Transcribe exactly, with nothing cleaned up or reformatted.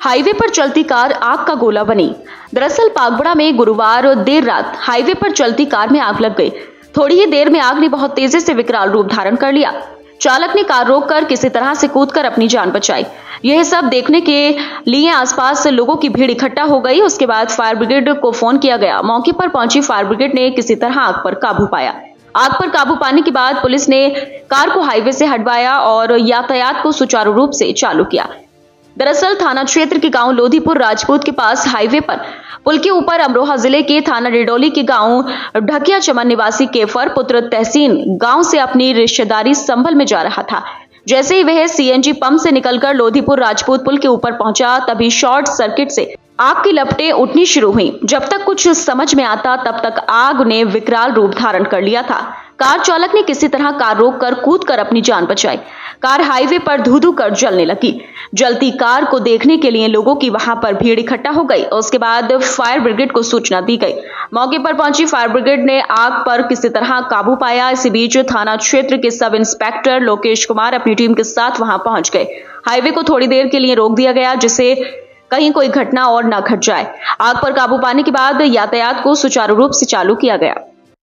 Highway पर चलती car आग का गोला बनी। दरअसल पागबड़ा में गुरुवार देर रात हाईवे पर चलती कार में आग लग गई। थोड़ी ही देर में आग ने बहुत तेजी से विकराल रूप धारण कर लिया। चालक ने कार रोककर किसी तरह से कूदकर अपनी जान बचाई। यह सब देखने के लिए आसपास लोगों की भीड़ इकट्ठा हो गई। उसके बाद फायर ब्रिगेड को फोन किया गया। मौके पर पहुंची फायर ब्रिगेड ने किसी तरह आग पर काबू पाया। आग पर काबू पाने के बाद पुलिस ने कार को हाईवे से हटवाया और यातायात को सुचारू रूप से चालू किया। दरअसल थाना क्षेत्र के गांव लोधीपुर राजपूत के पास हाईवे पर पुल के ऊपर अमरोहा जिले के थाना डिडौली के गांव ढकिया चमन निवासी केफर पुत्र तहसीन गांव से अपनी रिश्तेदारी संभल में जा रहा था। जैसे ही वह सीएनजी पंप से निकलकर लोधीपुर राजपूत पुल के ऊपर पहुंचा, तभी शॉर्ट सर्किट से आग की लपटें उठनी शुरू हुई। जब तक कुछ समझ में आता तब तक आग ने विकराल रूप धारण कर लिया था। कार चालक ने किसी तरह कार रोककर कूदकर अपनी जान बचाई। कार हाईवे पर धू धू कर जलने लगी। जलती कार को देखने के लिए लोगों की वहां पर भीड़ इकट्ठा हो गई। उसके बाद फायर ब्रिगेड को सूचना दी गई। मौके पर पहुंची फायर ब्रिगेड ने आग पर किसी तरह काबू पाया। इसी बीच थाना क्षेत्र के सब इंस्पेक्टर लोकेश कुमार अपनी टीम के साथ वहां पहुंच गए। हाईवे को थोड़ी देर के लिए रोक दिया गया, जिससे कहीं कोई घटना और न घट जाए। आग पर काबू पाने के बाद यातायात को सुचारू रूप से चालू किया गया।